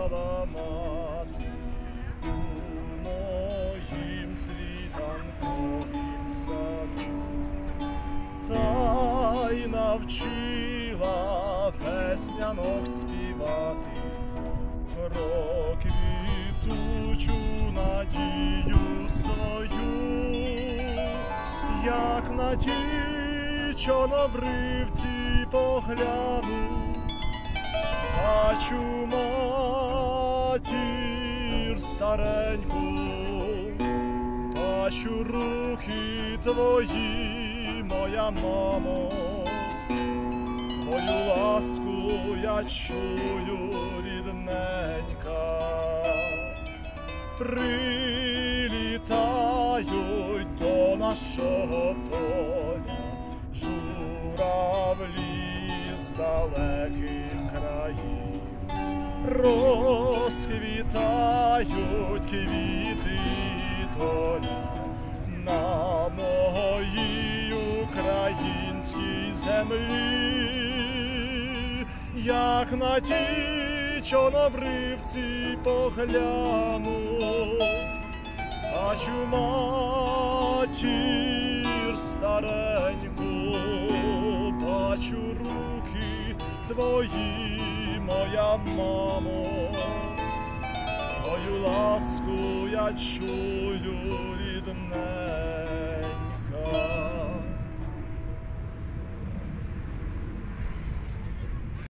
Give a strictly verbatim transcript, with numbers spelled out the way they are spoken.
спала мати у моїм світанковім саду, та й навчила веснянок співати про квітучу надію свою, як на ті чорнобривці погляну, бачу матір стареньку, бачу руки твої, моя мамо, твою ласку я чую, рідненька. Прилітають до нашого поля журавлі з далеких країв, розквітають квіти доля на моїй українській землі, як на ті чорнобривці погляну, бачу матір стареньку, бачу руки твої, моя мамо, твою ласку я чую, рідне.